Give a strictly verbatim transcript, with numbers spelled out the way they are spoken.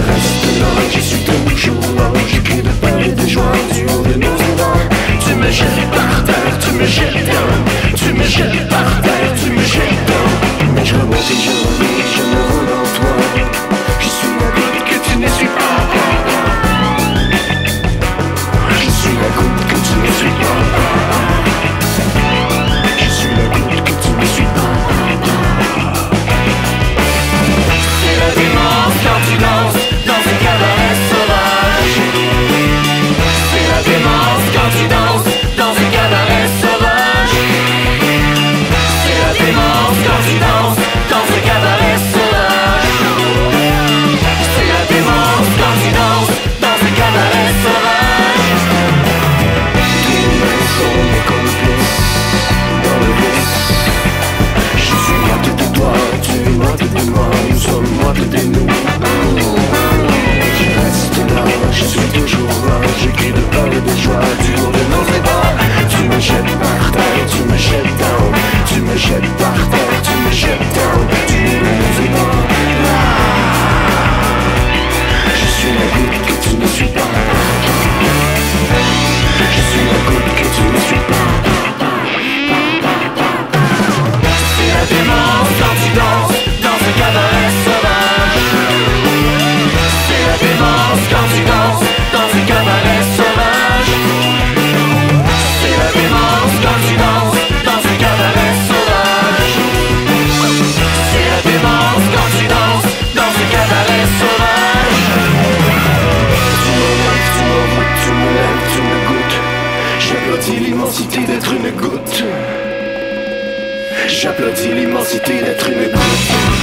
restes là, je suis toujours là. J'écris de peur et de joie du haut de nos ébats. Tu me jettes par terre, tu me jettes down. Tu me jettes par terre, tu me jettes down. Mais je remonte et je revis, je me roule en toi. Je suis la goutte que tu ne suis pas. Je suis la goutte que tu ne suis pas. Je suis la goutte que tu ne suis pas. C'est la démence quand tu danses dans un cabaret sauvage. C'est la démence quand tu danses dans un cabaret sauvage. C'est la démence quand tu danses dans un cabaret sauvage. C'est la démence quand tu danses dans un cabaret sauvage. Tes mains sont mes complices dans le vice. Je suis moitié de toi, tu es moitié de moi. Nous sommes moitié de nous. Je reste là, je suis toujours là. J'écris de peur et de joie du haut de nos ébats. Tu me jettes par terre, tu me jettes down. Tu me jettes par terre, tu me jettes down. Tu es le nos ébats. Je suis la goutte que tu ne suis pas. Je suis la goutte que tu ne suis pas. C'est la démence quand tu danses dans un cabaret sauvage. C'est la démence quand tu danses dans un cabaret sauvage. C'est la démence quand tu danses dans un cabaret sauvage. C'est la démence quand tu danses dans un cabaret sauvage. Tu m'enlèves, tu m'envoûtes, tu me lèves, tu me goûtes. J'applaudis l'immensité d'être une goutte. J'applaudis l'immensité d'être une goutte.